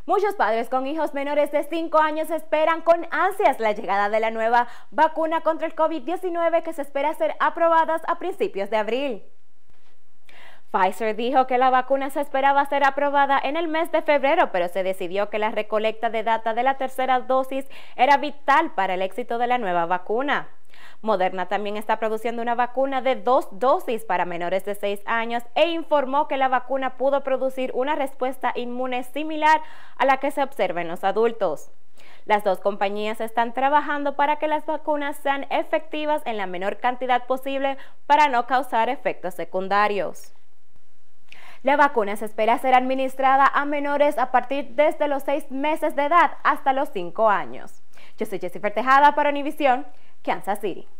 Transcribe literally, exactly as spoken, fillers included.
Muchos padres con hijos menores de cinco años esperan con ansias la llegada de la nueva vacuna contra el COVID diecinueve que se espera ser aprobada a principios de abril. Pfizer dijo que la vacuna se esperaba ser aprobada en el mes de febrero, pero se decidió que la recolecta de data de la tercera dosis era vital para el éxito de la nueva vacuna. Moderna también está produciendo una vacuna de dos dosis para menores de seis años e informó que la vacuna pudo producir una respuesta inmune similar a la que se observa en los adultos. Las dos compañías están trabajando para que las vacunas sean efectivas en la menor cantidad posible para no causar efectos secundarios. La vacuna se espera ser administrada a menores a partir desde los seis meses de edad hasta los cinco años. Yo soy Jessifer Tejada para Univisión, Kansas City.